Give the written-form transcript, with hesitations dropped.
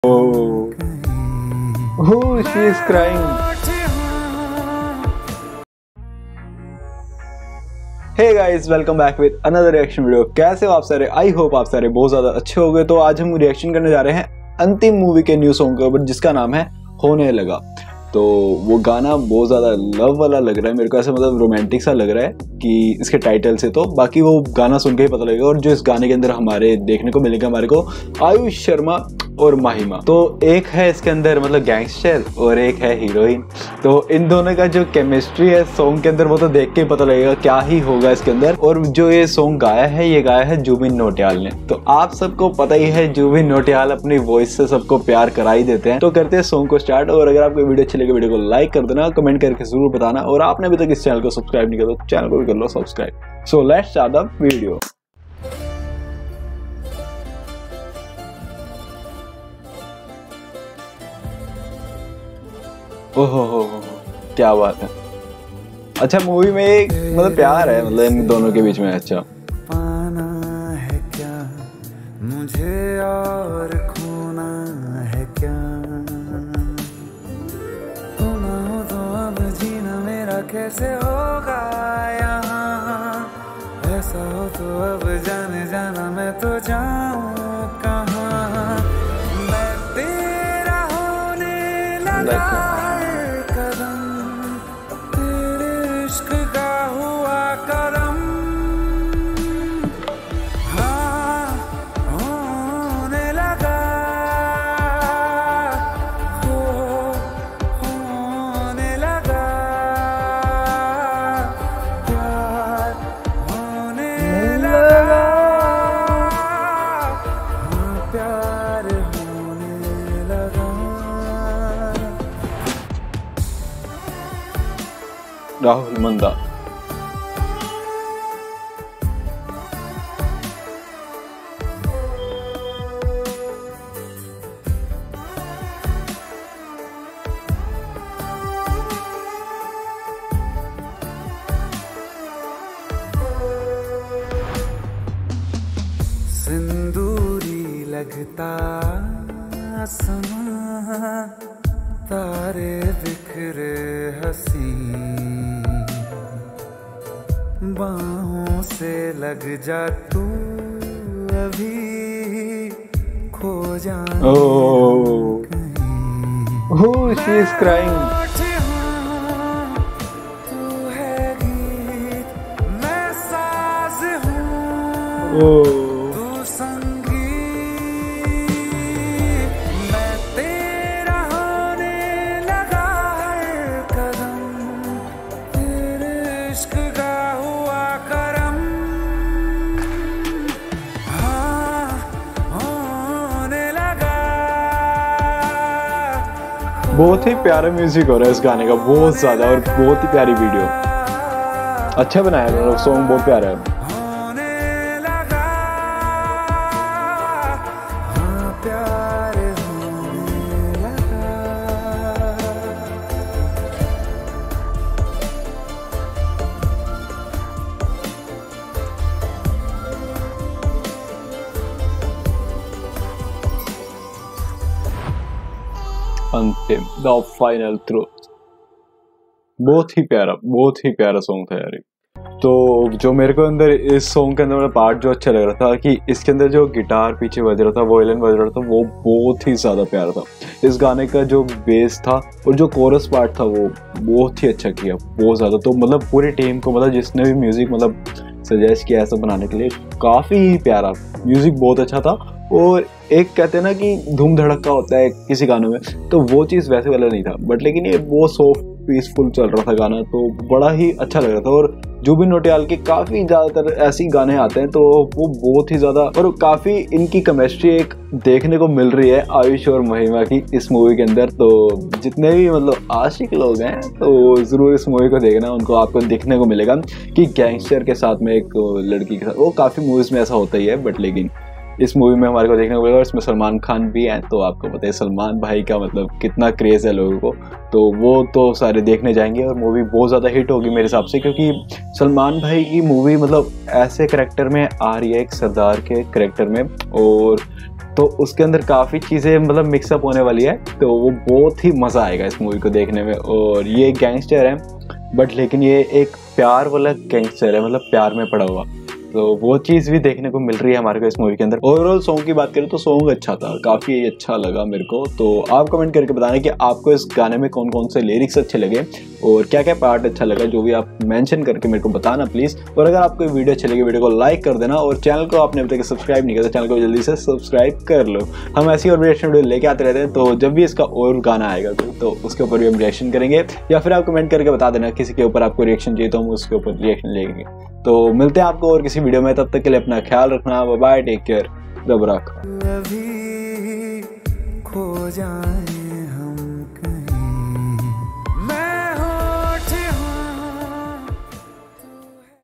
Oh, oh, she is crying. Hey guys, welcome back with another reaction video। कैसे हो आप सारे? I hope आप सारे बहुत ज़्यादा अच्छे हो गए। तो आज हम रिएक्शन करने जा रहे हैं अंतिम मूवी के न्यू सॉन्ग के ऊपर, जिसका नाम है होने लगा। तो वो गाना बहुत ज़्यादा लव वाला लग रहा है मेरे को, ऐसा मतलब रोमांटिक सा लग रहा है कि इसके टाइटल से। तो बाकी वो गाना सुन के ही पता लगेगा। और जो इस गाने के अंदर हमारे देखने को मिलेगा हमारे को आयुष शर्मा और माहिमा। तो एक है इसके अंदर मतलब गैंगस्टर और एक है हीरोइन। तो इन दोनों का जो केमिस्ट्री है सॉन्ग के अंदर वो तो देख के ही पता लगेगा क्या ही होगा इसके अंदर। और जो ये सॉन्ग गाया है ये गाया है जुबिन नौटियाल ने। तो आप सबको पता ही है जुबिन नौटियाल अपनी वॉइस से सबको प्यार करा ही देते हैं। तो करते हैं सॉन्ग को स्टार्ट। और अगर आपको वीडियो अच्छी लगे वीडियो को लाइक कर देना, कमेंट करके जरूर बताना। और आपने अभी तक इस चैनल को सब्सक्राइब नहीं किया तो चैनल को भी कर लो subscribe. So let's start the video. ओहो हो क्या बात है। अच्छा मूवी में एक मतलब प्यार है मतलब इन दोनों के बीच में। अच्छा पाना है क्या मुझे और खोना है क्या, तुम हो तो अब जीना मेरा कैसे होगा यहाँ, ऐसा हो तो अब जाने जाना मैं तो जाऊँ कहाँ। मैं तेरा होने लगा राहुल मंदा। सिंदूरी लगता समा, तारे बिखरे हंसी, बाहों से लग जा तू अभी, खो जाने Oh, she is crying. तू है गीत मैं साज हूँ, Oh. बहुत ही प्यारा म्यूजिक हो रहा है इस गाने का, बहुत ज्यादा। और बहुत ही प्यारी वीडियो, अच्छा बनाया है सॉन्ग, बहुत प्यारा है। अंतिम द फाइनल ट्रूथ, बहुत ही प्यारा सॉन्ग था यार। तो जो मेरे को अंदर इस सॉन्ग के अंदर पार्ट जो अच्छा लग रहा था कि इसके अंदर जो गिटार पीछे बज रहा था, वोयलिन बज रहा था, वो बहुत ही ज़्यादा प्यारा था। इस गाने का जो बेस था और जो कोरस पार्ट था वो बहुत ही अच्छा किया, बहुत ज़्यादा। तो मतलब पूरी टीम को मतलब जिसने भी म्यूज़िक मतलब सजेस्ट किया ऐसा बनाने के लिए, काफ़ी प्यारा म्यूज़िक, बहुत अच्छा था। और एक कहते हैं ना कि धूम धड़का होता है किसी गानों में, तो वो चीज़ वैसे वाला नहीं था। बट लेकिन ये बहुत सॉफ्ट पीसफुल चल रहा था गाना, तो बड़ा ही अच्छा लग रहा था। और जुबिन नौटियाल के काफ़ी ज़्यादातर ऐसे गाने आते हैं तो वो बहुत ही ज़्यादा, और काफ़ी इनकी केमिस्ट्री एक देखने को मिल रही है आयुष और महिमा की इस मूवी के अंदर। तो जितने भी मतलब आशिक लोग हैं तो ज़रूर इस मूवी को देखना, उनको आपको देखने को मिलेगा कि गैंगस्टर के साथ में एक लड़की के साथ, वो काफ़ी मूवीज़ में ऐसा होता ही है। बट लेकिन इस मूवी में हमारे को देखने को मिलेगा। इसमें सलमान खान भी हैं, तो आपको पता है सलमान भाई का मतलब कितना क्रेज़ है लोगों को, तो वो तो सारे देखने जाएंगे। और मूवी बहुत ज़्यादा हिट होगी मेरे हिसाब से, क्योंकि सलमान भाई की मूवी मतलब ऐसे करैक्टर में आ रही है, एक सरदार के करैक्टर में, और तो उसके अंदर काफ़ी चीज़ें मतलब मिक्सअप होने वाली है, तो वो बहुत ही मज़ा आएगा इस मूवी को देखने में। और ये गैंगस्टर है बट लेकिन ये एक प्यार वाला गैंगस्टर है, मतलब प्यार में पड़ा हुआ, तो वो चीज़ भी देखने को मिल रही है हमारे को इस मूवी के अंदर। ओवरऑल सॉन्ग की बात करें तो सॉन्ग अच्छा था, काफ़ी अच्छा लगा मेरे को। तो आप कमेंट करके बताना कि आपको इस गाने में कौन कौन से लिरिक्स अच्छे लगे और क्या क्या पार्ट अच्छा लगा, जो भी आप मेंशन करके मेरे को बताना प्लीज़। और अगर आपको वीडियो अच्छी लगी वीडियो को लाइक कर देना, और चैनल को आपने अभी तक सब्सक्राइब नहीं किया तो चैनल को जल्दी से सब्सक्राइब कर लो। हम ऐसी और रिएक्शन वीडियो लेके आते रहते हैं, तो जब भी इसका और गाना आएगा तो उसके ऊपर भी हम रिएक्शन करेंगे, या फिर आप कमेंट करके बता देना किसी के ऊपर आपको रिएक्शन चाहिए तो हम उसके ऊपर रिएक्शन लेंगे। तो मिलते हैं आपको और किसी वीडियो में, तब तक के लिए अपना ख्याल रखना, बाय बाय, टेक केयर, रब रख। अभी खो जाए